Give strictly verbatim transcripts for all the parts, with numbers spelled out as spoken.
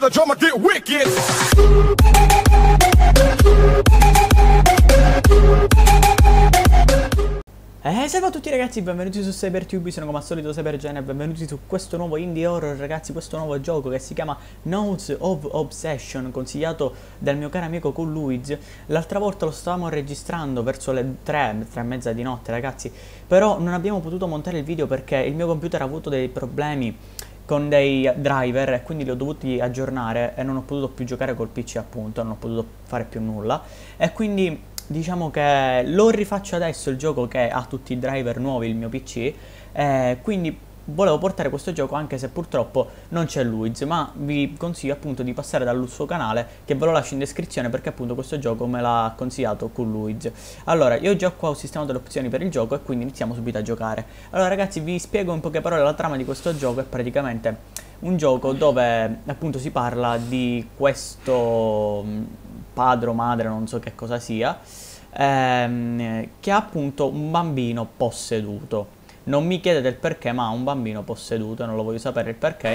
the drummer get wicked. Eh, salve a tutti ragazzi, benvenuti su CyberTube, sono come al solito CyberGen e benvenuti su questo nuovo indie horror ragazzi, questo nuovo gioco che si chiama Notes of Obsession, consigliato dal mio caro amico Cool Luigi. L'altra volta lo stavamo registrando verso le tre, tre e mezza di notte ragazzi, però non abbiamo potuto montare il video perché il mio computer ha avuto dei problemi con dei driver e quindi li ho dovuti aggiornare e non ho potuto più giocare col P C appunto, non ho potuto fare più nulla e quindi diciamo che lo rifaccio adesso il gioco che ha tutti i driver nuovi il mio P C, eh, quindi volevo portare questo gioco anche se purtroppo non c'è Luigi, ma vi consiglio appunto di passare dal suo canale che ve lo lascio in descrizione perché appunto questo gioco me l'ha consigliato con Luigi. Allora io già qua ho sistemato le opzioni per il gioco e quindi iniziamo subito a giocare. Allora ragazzi vi spiego in poche parole la trama di questo gioco. È praticamente un gioco dove appunto si parla di questo padre o madre, non so che cosa sia, ehm, che ha appunto un bambino posseduto. Non mi chiedete il perché, ma ha un bambino posseduto e non lo voglio sapere il perché.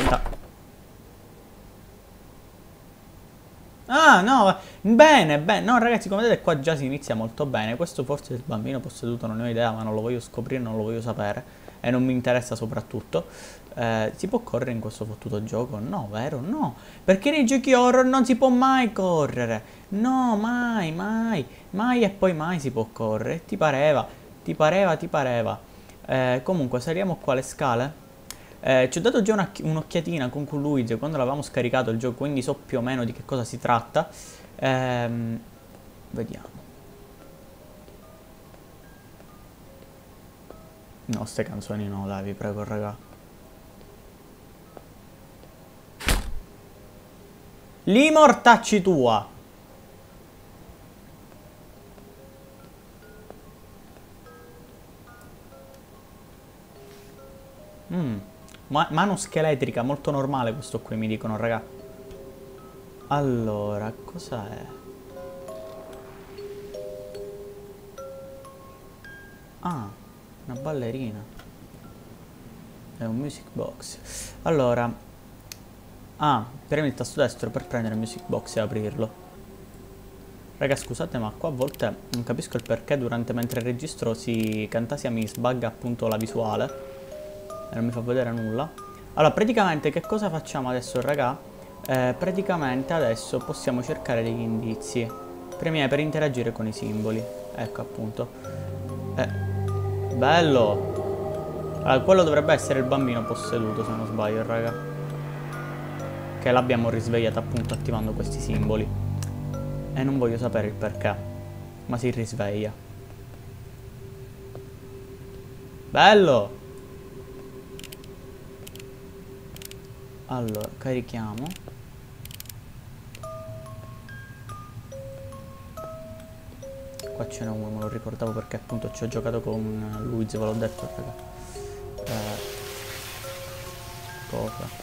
Ah, no, bene, bene. No, ragazzi, come vedete qua già si inizia molto bene. Questo forse è il bambino posseduto, non ne ho idea, ma non lo voglio scoprire, non lo voglio sapere. E non mi interessa soprattutto. Eh, si può correre in questo fottuto gioco? No, vero? No. Perché nei giochi horror non si può mai correre. No, mai, mai. Mai e poi mai si può correre. Ti pareva, ti pareva, ti pareva. Eh, comunque, saliamo qua le scale. Eh, ci ho dato già un'occhiatina con Luigi quando l'avevamo scaricato il gioco, quindi so più o meno di che cosa si tratta. Ehm, vediamo. No, ste canzoni no, dai, vi prego, raga. Li mortacci tua! Mmm. Ma mano scheletrica, molto normale questo qui, mi dicono, raga. Allora, cosa è? Ah, una ballerina. È un music box. Allora. Ah, premi il tasto destro per prendere il music box e aprirlo. Raga, scusate, ma qua a volte non capisco il perché durante mentre registro si Camtasia mi sbagga appunto la visuale e non mi fa vedere nulla. Allora, praticamente che cosa facciamo adesso, raga? Eh, praticamente adesso possiamo cercare degli indizi. Premi per interagire con i simboli. Ecco appunto. Eh, bello! Allora, quello dovrebbe essere il bambino posseduto, se non sbaglio, raga. Che l'abbiamo risvegliato appunto attivando questi simboli. E non voglio sapere il perché, ma si risveglia. Bello! Allora, carichiamo. Qua ce n'è uno, me lo ricordavo perché appunto ci ho giocato con Luigi, ve l'ho detto, raga. Eh, cosa?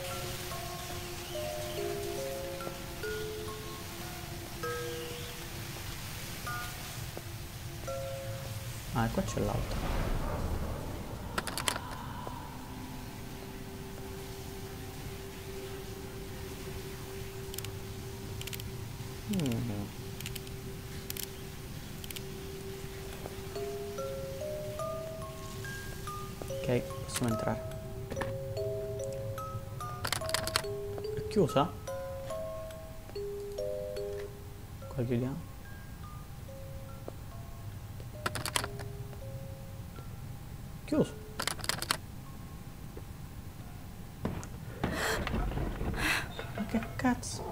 Ah, e qua c'è l'altro. Mm. Ok, possiamo entrare. È chiusa? Qua chiudiamo. Chiuso. Ma che cazzo?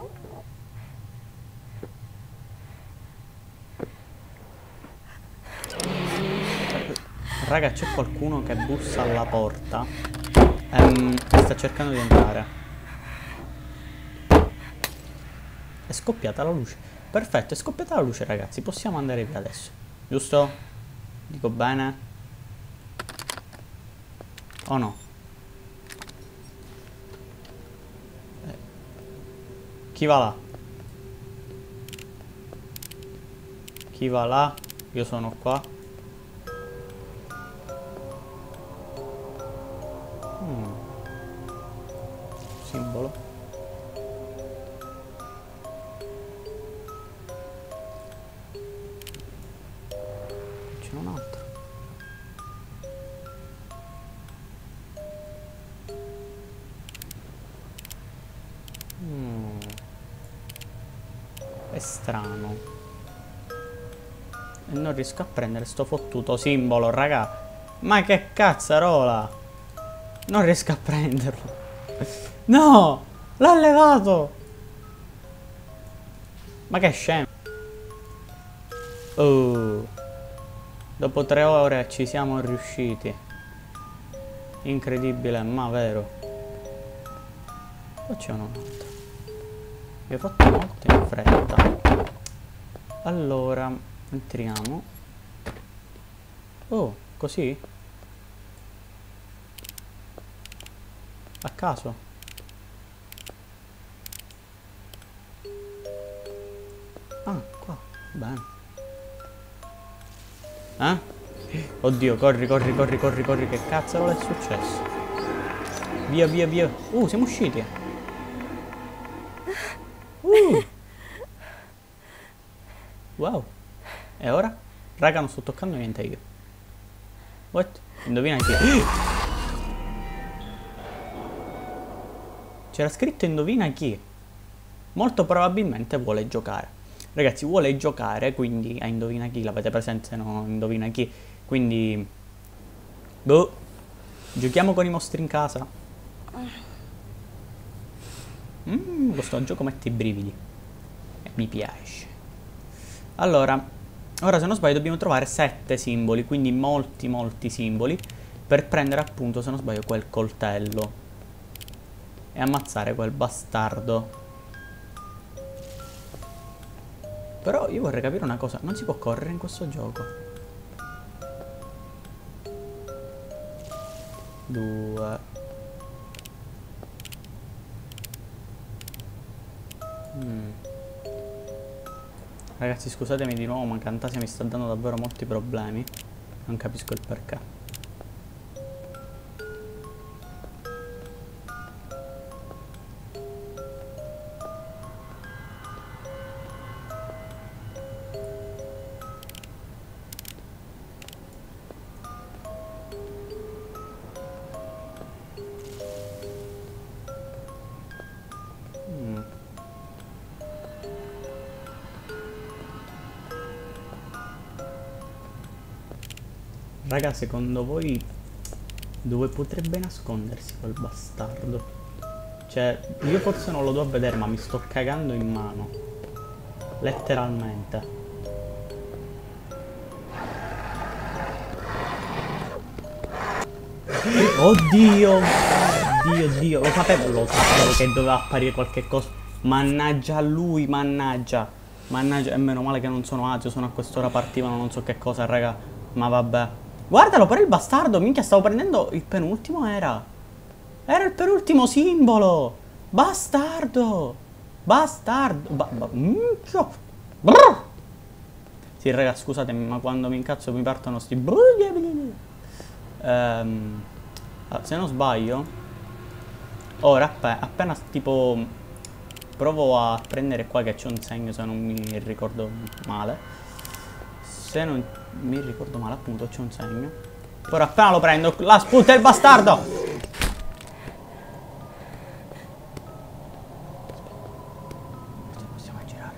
Raga, c'è qualcuno che bussa alla porta ehm, e sta cercando di entrare. È scoppiata la luce. Perfetto, è scoppiata la luce, ragazzi. Possiamo andare via adesso. Giusto? Dico bene? O no? Eh. Chi va là? Chi va là? Io sono qua. Hmm. Simbolo. Mm. È strano. E non riesco a prendere sto fottuto simbolo, raga. Ma che cazzarola! Non riesco a prenderlo. No! L'ha levato! Ma che scemo. Oh. Dopo tre ore ci siamo riusciti. Incredibile, ma vero. Poi c'è un'altra. Vi ho fatto molto in fretta. Allora, entriamo. Oh, così? A caso? Ah, qua. Bene. Eh? Oddio, corri, corri, corri, corri, corri. Che cazzo è successo? Via, via, via. Uh, siamo usciti. Uh. Wow. E ora? Raga, non sto toccando niente io. What? Indovina chi? C'era scritto indovina chi. Molto probabilmente vuole giocare. Ragazzi, vuole giocare, quindi a indovina chi, l'avete presente, no? Indovina chi. Quindi boh. Giochiamo con i mostri in casa. Mm, questo gioco mette i brividi. E mi piace. Allora, ora se non sbaglio dobbiamo trovare sette simboli, quindi molti molti simboli, per prendere appunto, se non sbaglio, quel coltello e ammazzare quel bastardo. Però io vorrei capire una cosa, non si può correre in questo gioco. Due. Mm. Ragazzi, scusatemi di nuovo, ma Camtasia mi sta dando davvero molti problemi. Non capisco il perché. Raga, secondo voi dove potrebbe nascondersi quel bastardo? Cioè, io forse non lo do a vedere, ma mi sto cagando in mano. Letteralmente. Oddio! Oddio, Dio! Lo sapevo, lo sapevo che doveva apparire qualche cosa. Mannaggia a lui, mannaggia. Mannaggia, e meno male che non sono Azio, sono a quest'ora partivano non so che cosa, raga. Ma vabbè. Guardalo, però il bastardo, minchia, stavo prendendo il penultimo, era. Era il penultimo simbolo. Bastardo. Bastardo. Ba ba minchia. Brrr. Sì, raga, scusatemi, ma quando mi incazzo mi partono sti... Ehm, se non sbaglio... Ora, app appena tipo... Provo a prendere qua che c'è un segno, se non mi ricordo male. Se non mi ricordo male, appunto, c'è un segno. Ora appena lo prendo, la spunta il bastardo! Possiamo girare.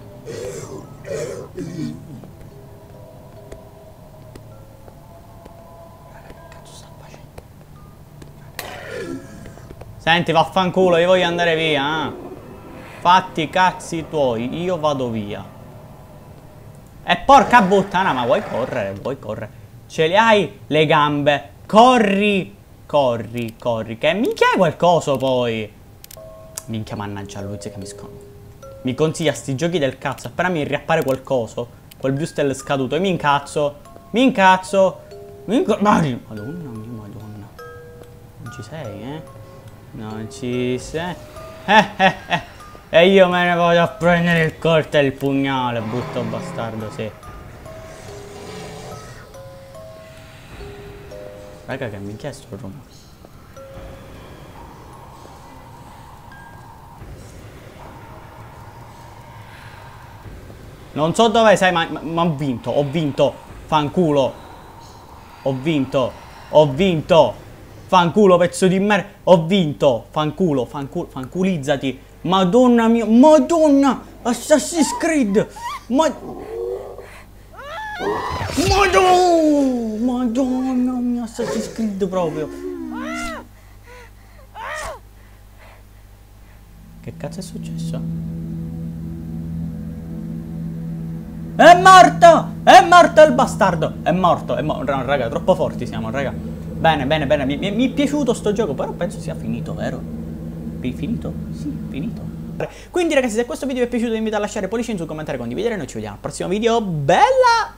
Raga, che cazzo sta facendo? Senti, vaffanculo, io voglio andare via, eh? Fatti i cazzi tuoi, io vado via. E porca puttana, ma vuoi correre? Vuoi correre? Ce le hai le gambe? Corri! Corri, corri. Che minchia è quel coso poi? Minchia, mannaggia lui, se capisco. Mi consiglia sti giochi del cazzo. Appena mi riappare quel coso, quel Bustel scaduto, e mi incazzo. Mi incazzo. Mi inca Madonna mia, madonna. Non ci sei, eh? Non ci sei. Eh, eh, eh. E io me ne vado a prendere il coltello e il pugnale, brutto bastardo, sì. Raga, che minchia è sto rumore? Non so dove sei, ma, ma, ma ho vinto, ho vinto. Fanculo. Ho vinto, ho vinto. Fanculo, pezzo di merda. Ho vinto. Fanculo, fanculo, fanculizzati. Madonna mia, madonna. Assassin's Creed. Ma... Madonna, madonna mia, Assassin's Creed proprio. Che cazzo è successo? È morto! È morto il bastardo! È morto, è morto. Raga, troppo forti siamo, raga. Bene, bene, bene. Mi, mi, mi è piaciuto sto gioco, però penso sia finito, vero? Finito? Sì, finito. Quindi ragazzi, se questo video vi è piaciuto vi invito a lasciare pollice in su, commentare, condividere. Noi ci vediamo al prossimo video. Bella!